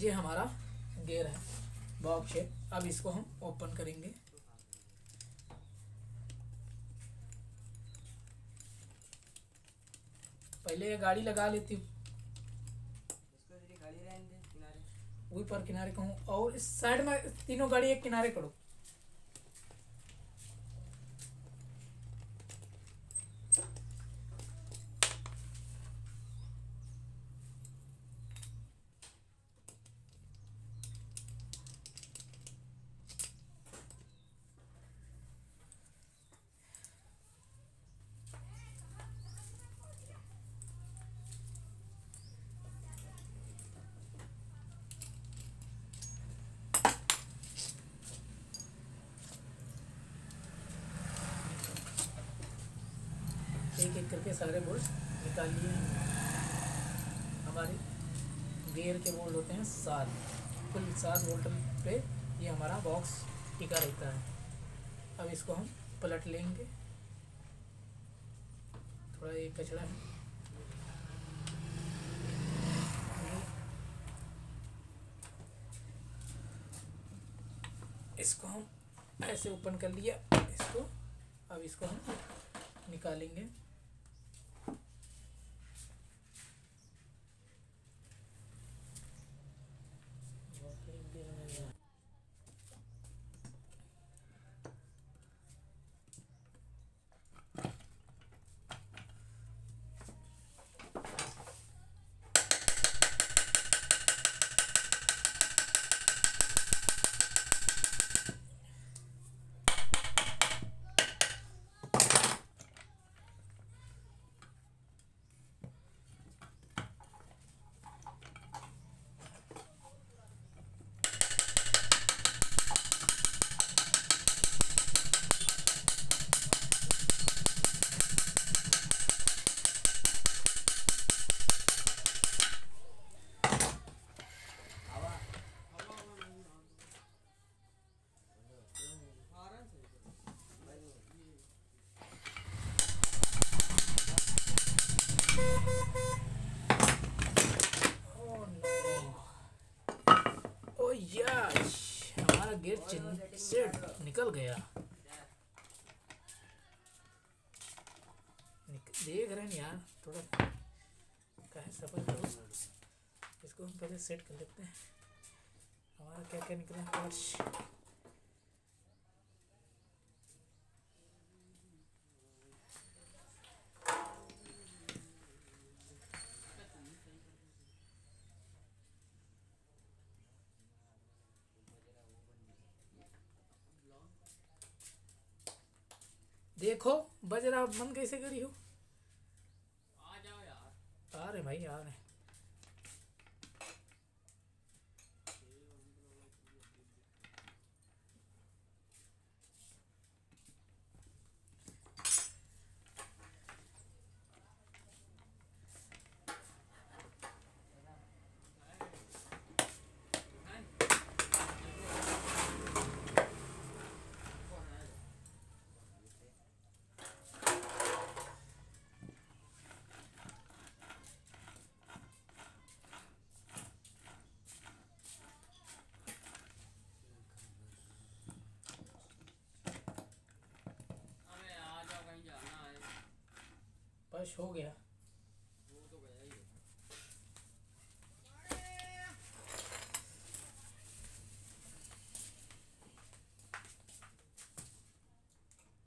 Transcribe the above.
ये हमारा गियर है बॉक्स शेप। अब इसको हम ओपन करेंगे। पहले ये गाड़ी लगा लेती हूँ, वही पर किनारे कहूँ, और इस साइड में तीनों गाड़ी एक किनारे करो। एक एक करके सारे बोल्ट निकाल लिए हैं। हमारे गियर के बोल्ट होते हैं 7, कुल 7 बोल्ट पे ये हमारा बॉक्स टिका रहता है। अब इसको हम पलट लेंगे। थोड़ा ये कचरा है, इसको हम ऐसे ओपन कर लिया इसको। अब इसको हम निकालेंगे। हमारा गियर चिन से निकल गया। देख रहे हैं यार, थोड़ा क्या सफर करो। इसको हम पहले सेट कर लेते हैं। हमारा क्या क्या निकला पार्ट्स। देखो बजरा बंद कैसे करी हो। आ जाओ यार। आ रहे भाई आ रहे। बस हो गया।